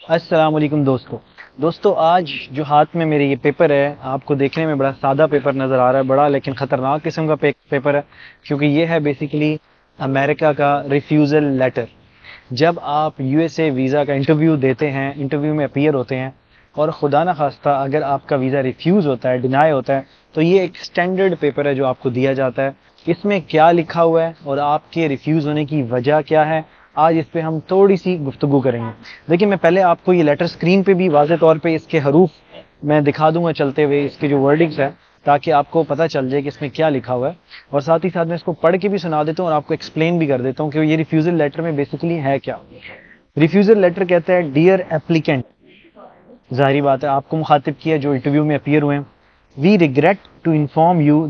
السلام علیکم دوستو آج جو ہاتھ میں میرے یہ پیپر ہے آپ کو دیکھنے میں بڑا سادہ پیپر نظر آ رہا ہے، بڑا لیکن خطرناک قسم کا پیپر ہے، کیونکہ یہ ہے بیسیکلی امریکہ کا ریفیوزل لیٹر۔ جب آپ یو ایس اے ویزا کا انٹرویو دیتے ہیں، انٹرویو میں اپیئر ہوتے ہیں، اور خدا نخواستہ اگر آپ کا ویزا ریفیوز ہوتا ہے، ڈینائی ہوتا ہے، تو یہ ایک اسٹینڈرڈ پیپر ہے جو آپ کو دیا جاتا ہے۔ اس میں کیا لکھا ہوا ہے اور آپ کے ریفیوز ہونے کی وجہ کیا ہے، آج اس پہ ہم تھوڑی سی گفتگو کریں گے۔ دیکھیں، میں پہلے آپ کو یہ لیٹر اسکرین پہ بھی واضح طور پہ اس کے حروف میں دکھا دوں گا چلتے ہوئے، اس کے جو ورڈنگس ہے، تاکہ آپ کو پتہ چل جائے کہ اس میں کیا لکھا ہوا ہے، اور ساتھ ہی ساتھ میں اس کو پڑھ کے بھی سنا دیتا ہوں اور آپ کو ایکسپلین بھی کر دیتا ہوں کہ یہ ریفیوزل لیٹر میں بیسیکلی ہے کیا۔ ریفیوزل لیٹر کہتا ہے ڈیئر ایپلیکینٹ، ظاہری بات ہے آپ کو مخاطب کیا جو انٹرویو میں اپیئر ہوئے ہیں۔ We regret to inform you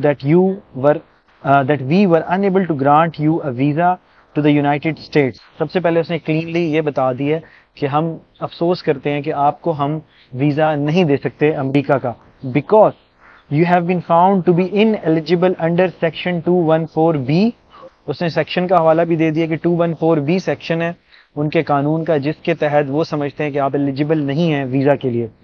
that we were unable to grant you a visa to the United States. سب سے پہلے اس نے کلینلی یہ بتا دی ہے کہ ہم افسوس کرتے ہیں کہ آپ کو ہم ویزا نہیں دے سکتے امریکہ کا، because you have been found to be ineligible under section 214B۔ اس نے سیکشن کا حوالہ بھی دے دیا کہ 214B سیکشن ہے ان کے قانون کا، جس کے تحت وہ سمجھتے ہیں کہ آپ ایلیجیبل نہیں ہیں ویزا کے لیے۔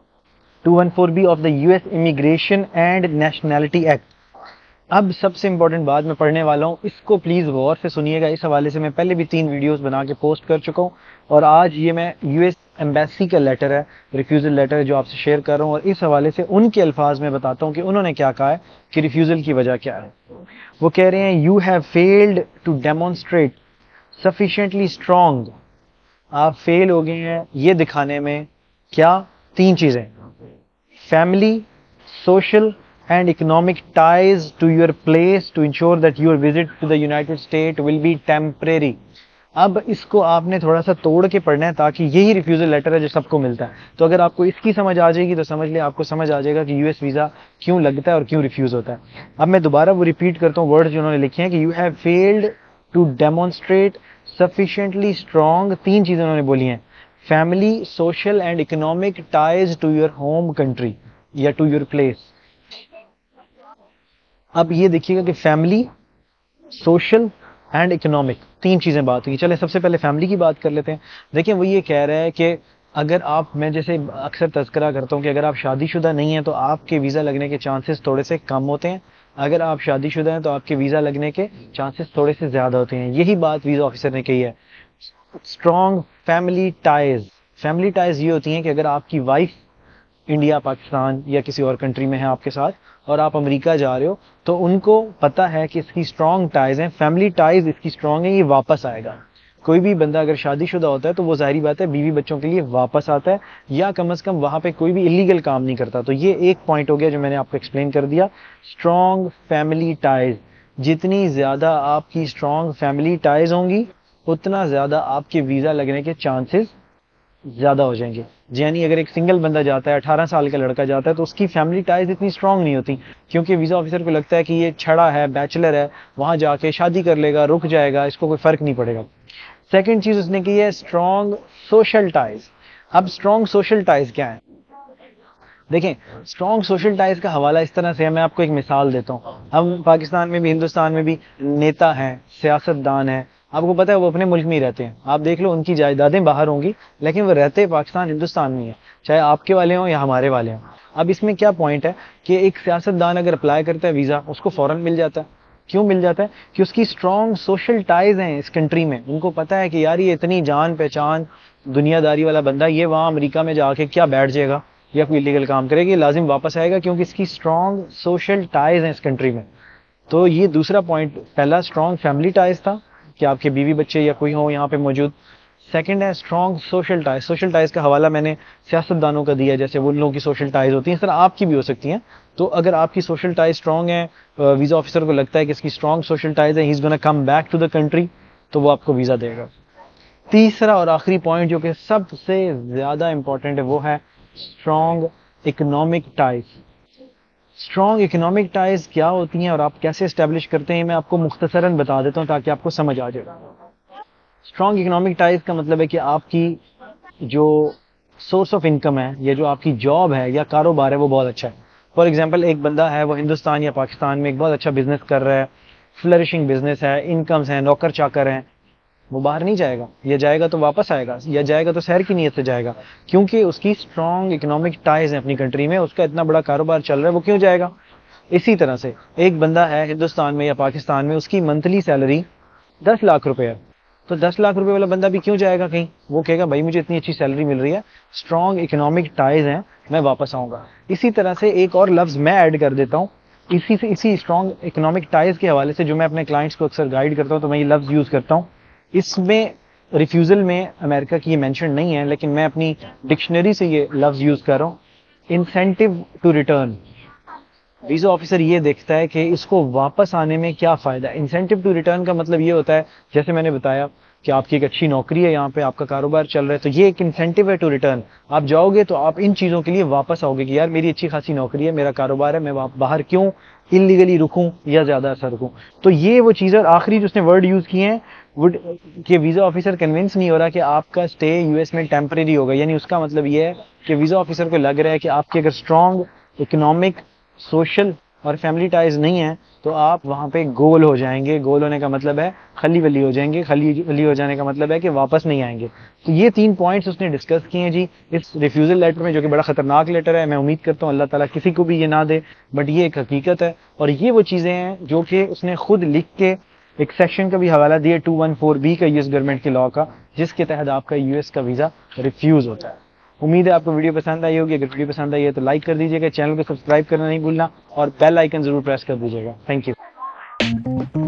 214B of the U S Immigration and Nationality Act. اب سب سے امپورٹنٹ بات میں پڑھنے والا ہوں، اس کو پلیز غور سے سنیے گا۔ اس حوالے سے میں پہلے بھی 3 ویڈیوز بنا کے پوسٹ کر چکا ہوں، اور آج یہ میں یو ایس ایمبیسی کا لیٹر ہے، ریفیوزل لیٹر جو آپ سے شیئر کر رہا ہوں، اور اس حوالے سے ان کے الفاظ میں بتاتا ہوں کہ انہوں نے کیا کہا ہے کہ ریفیوزل کی وجہ کیا ہے۔ وہ کہہ رہے ہیں you have failed to demonstrate sufficiently strong. آپ فیل ہو گئے ہیں یہ دکھانے میں کیا؟ 3 چیزیں: family, social and economic ties to your place to ensure that your visit to the United State will be temporary. اب اس کو آپ نے تھوڑا سا توڑ کے پڑھنا ہے، تاکہ یہی ریفیوزل لیٹر ہے جو سب کو ملتا ہے۔ تو اگر آپ کو اس کی سمجھ آ جائے گی تو سمجھ لیں آپ کو سمجھ آ جائے گا کہ یو ایس ویزا کیوں لگتا ہے اور کیوں ریفیوز ہوتا ہے۔ اب میں دوبارہ وہ ریپیٹ کرتا ہوں ورڈ جو انہوں نے لکھے ہیں کہ you have failed to demonstrate sufficiently strong. 3 چیزیں انہوں نے بولی ہیں: family, social and economic ties to your home country یا ٹو یور پلیس۔ اب یہ دیکھیے گا کہ فیملی، سوشل اینڈ اکنامک 3 چیزیں بات ہوئی۔ چلیں سب سے پہلے فیملی کی بات کر لیتے ہیں۔ دیکھیں وہ یہ کہہ رہا ہے کہ اگر آپ، میں جیسے اکثر تذکرہ کرتا ہوں کہ اگر آپ شادی شدہ نہیں ہیں تو آپ کے ویزا لگنے کے چانسز تھوڑے سے کم ہوتے ہیں، اگر آپ شادی شدہ ہیں تو آپ کے ویزا لگنے کے چانسز تھوڑے سے زیادہ ہوتے ہیں۔ یہی بات ویزا آفیسر نے کہی ہے۔ Strong family ties, family ties یہ ہوتی ہیں کہ اگر آپ کی وائف انڈیا، پاکستان یا کسی اور کنٹری میں ہے آپ کے ساتھ، اور آپ امریکہ جا رہے ہو، تو ان کو پتا ہے کہ اس کی اسٹرانگ ٹائز ہیں، فیملی ٹائز اس کی اسٹرانگ ہیں، یہ واپس آئے گا۔ کوئی بھی بندہ اگر شادی شدہ ہوتا ہے تو وہ ظاہری بات ہے بیوی بچوں کے لیے واپس آتا ہے، یا کم از کم وہاں پہ کوئی بھی الیگل کام نہیں کرتا۔ تو یہ ایک پوائنٹ ہو گیا جو میں نے آپ کو ایکسپلین کر دیا، اسٹرانگ فیملی ٹائز۔ جتنی زیادہ آپ کی اسٹرانگ فیملی ٹائز ہوں گی، اتنا زیادہ آپ کے ویزا لگنے کے چانسز زیادہ ہو جائیں گے۔ یعنی اگر ایک سنگل بندہ جاتا ہے، 18 سال کا لڑکا جاتا ہے، تو اس کی فیملی ٹائز اتنی اسٹرانگ نہیں ہوتی، کیونکہ ویزا آفیسر کو لگتا ہے کہ یہ چھڑا ہے، بیچلر ہے، وہاں جا کے شادی کر لے گا، رک جائے گا، اس کو کوئی فرق نہیں پڑے گا۔ سیکنڈ چیز اس نے کی ہے اسٹرانگ سوشل ٹائز۔ اب اسٹرانگ سوشل ٹائز کیا ہے؟ دیکھیں، اسٹرانگ سوشل ٹائز کا حوالہ اس طرح سے ہے، میں آپ کو ایک مثال دیتا ہوں۔ ہم پاکستان میں بھی، ہندوستان میں بھی نیتا ہیں، سیاست دان ہیں، آپ کو پتا ہے وہ اپنے ملک میں ہی رہتے ہیں، آپ دیکھ لو ان کی جائیدادیں باہر ہوں گی، لیکن وہ رہتے پاکستان ہندوستان میں ہی ہیں، چاہے آپ کے والے ہوں یا ہمارے والے ہوں۔ اب اس میں کیا پوائنٹ ہے کہ ایک سیاست دان اگر اپلائی کرتا ہے ویزا، اس کو فوراً مل جاتا ہے۔ کیوں مل جاتا ہے؟ کہ اس کی اسٹرانگ سوشل ٹائز ہیں اس کنٹری میں، ان کو پتا ہے کہ یار یہ اتنی جان پہچان دنیا داری والا بندہ، یہ وہاں امریکہ میں جا کے کیا بیٹھ جائے گا یا کوئی لیگل کام کرے گا، یہ لازم واپس آئے گا، کیونکہ اس کی اسٹرانگ سوشل ٹائز ہیں اس کنٹری میں۔ تو یہ دوسرا پوائنٹ، پہلا اسٹرانگ فیملی ٹائز تھا کہ آپ کے بیوی بچے یا کوئی ہو یہاں پہ موجود۔ سیکنڈ ہے strong social ties. Social ties کا حوالہ میں نے سیاست دانوں کا دیا، جیسے وہ لوگوں کی سوشل ٹائز ہوتی ہیں، اس طرح آپ کی بھی ہو سکتی ہیں۔ تو اگر آپ کی سوشل ٹائز اسٹرانگ ہے، ویزا آفیسر کو لگتا ہے کہ اس کی اسٹرانگ سوشل ٹائز ہے، he is gonna come back to the country, تو وہ آپ کو ویزا دے گا۔ تیسرا اور آخری پوائنٹ جو کہ سب سے زیادہ امپورٹنٹ ہے، وہ ہے strong economic ties. Strong economic ties کیا ہوتی ہیں اور آپ کیسے اسٹیبلش کرتے ہیں، میں آپ کو مختصراً بتا دیتا ہوں تاکہ آپ کو سمجھ آ جائے۔ اسٹرانگ اکنامک ٹائز کا مطلب ہے کہ آپ کی جو سورس آف انکم ہے یا جو آپ کی جاب ہے یا کاروبار ہے وہ بہت اچھا ہے۔ فار ایگزامپل ایک بندہ ہے، وہ ہندوستان یا پاکستان میں ایک بہت اچھا بزنس کر رہا ہے، فلرشنگ بزنس ہے، انکمز ہیں، نوکر چاکر ہیں، وہ باہر نہیں جائے گا، یا جائے گا تو واپس آئے گا، یا جائے گا تو سیر کی نیت سے جائے گا، کیونکہ اس کی اسٹرانگ اکنامک ٹائز ہیں اپنی کنٹری میں، اس کا اتنا بڑا کاروبار چل رہا ہے، وہ کیوں جائے گا؟ اسی طرح سے ایک بندہ ہے ہندوستان میں یا پاکستان میں، اس کی منتھلی سیلری 10 لاکھ روپے ہے، تو 10 لاکھ روپے والا بندہ بھی کیوں جائے گا کہیں؟ وہ کہے گا بھائی مجھے اتنی اچھی سیلری مل رہی ہے، اسٹرانگ اکنامک ٹائز ہیں، میں واپس آؤں گا۔ اسی طرح سے ایک اور لفظ میں ایڈ کر دیتا ہوں، اسی اسٹرانگ اکنامک ٹائز کے حوالے سے جو میں اپنے کلائنٹس کو اکثر گائیڈ کرتا ہوں، تو میں یہ لفظ یوز کرتا ہوں، اس میں ریفیوزل میں امریکہ کی یہ مینشن نہیں ہے، لیکن میں اپنی ڈکشنری سے یہ لفظ یوز کر رہا ہوں، incentive to return. Visa officer یہ دیکھتا ہے کہ اس کو واپس آنے میں کیا فائدہ ہے۔ انسینٹیو ٹو ریٹرن کا مطلب یہ ہوتا ہے، جیسے میں نے بتایا کہ آپ کی ایک اچھی نوکری ہے، یہاں پہ آپ کا کاروبار چل رہا ہے، تو یہ ایک انسینٹیو ہے ٹو ریٹرن۔ آپ جاؤ گے تو آپ ان چیزوں کے لیے واپس آؤ گے کہ یار میری اچھی خاصی نوکری ہے، میرا کاروبار ہے، میں باہر کیوں انلیگلی رکوں یا زیادہ اثر رکوں۔ تو یہ وہ چیز ہے۔ اور آخری جو اس نے ورڈ یوز کیے ہیں کہ ویزا آفیسر کنونس نہیں ہو رہا کہ آپ کا اسٹے یو ایس میں ٹیمپریری ہوگا، یعنی اس کا مطلب یہ ہے کہ ویزا آفیسر کو لگ رہا ہے کہ آپ کی اگر اسٹرانگ اکنامک، سوشل اور فیملی ٹائز نہیں ہیں تو آپ وہاں پہ گول ہو جائیں گے۔ گول ہونے کا مطلب ہے خلی ولی ہو جائیں گے، خلی ولی ہو جانے کا مطلب ہے کہ واپس نہیں آئیں گے۔ تو یہ 3 پوائنٹس اس نے ڈسکس کیے ہیں جی اس ریفیوزل لیٹر میں، جو کہ بڑا خطرناک لیٹر ہے۔ میں امید کرتا ہوں اللہ تعالیٰ کسی کو بھی یہ نہ دے، بٹ یہ ایک حقیقت ہے، اور یہ وہ چیزیں ہیں جو کہ اس نے خود لکھ کے ایک سیکشن کا بھی حوالہ دیا 214B کا US گورنمنٹ کے لا کا، جس کے تحت آپ کا US کا ویزا ریفیوز ہوتا ہے۔ امید ہے آپ کو ویڈیو پسند آئی ہوگی۔ اگر ویڈیو پسند آئی ہے تو لائک کر دیجیے گا، چینل کو سبسکرائب کرنا نہیں بھولنا، اور بیل آئیکن ضرور پریس کر دیجیے گا۔ Thank you.